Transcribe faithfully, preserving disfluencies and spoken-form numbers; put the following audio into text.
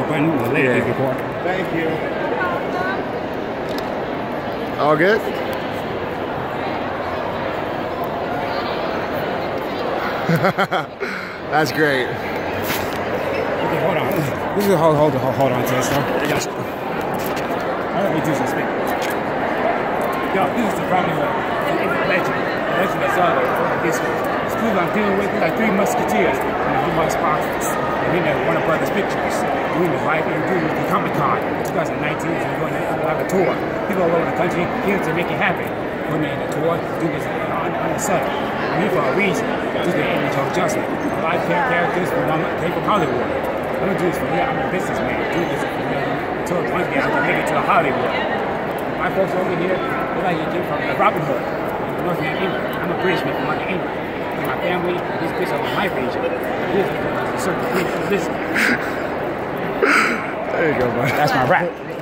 the button and the later Yeah. record. Thank you. All good? That's great. Okay, hold on. This is hold hold hold, hold on to this stuff. I got you. All right, we do some speak. Yo, this is the Robbin Hood. He's a legend. A legend that's all like this. This dude I'm dealing with, he's like three musketeers and a few more sparklers. And he made Warner Brothers pictures. We was right in doing the Comic Con twenty nineteen. He's going to have a tour. People all over the country here to make it happen. Put me in the tour, do this on, on the set. I'm here for a reason. Just the image of adjustment. A lot of characters from came from Hollywood. I don't do this for me. I'm a businessman. I do this for me until one day I can make it to Hollywood. My folks over here, they're like you came from the Robbin Hood, Northern England. I'm a British man from Northern England. And my family, these bitches are from my region. This is a certain business. There you go, bud. That's my rap.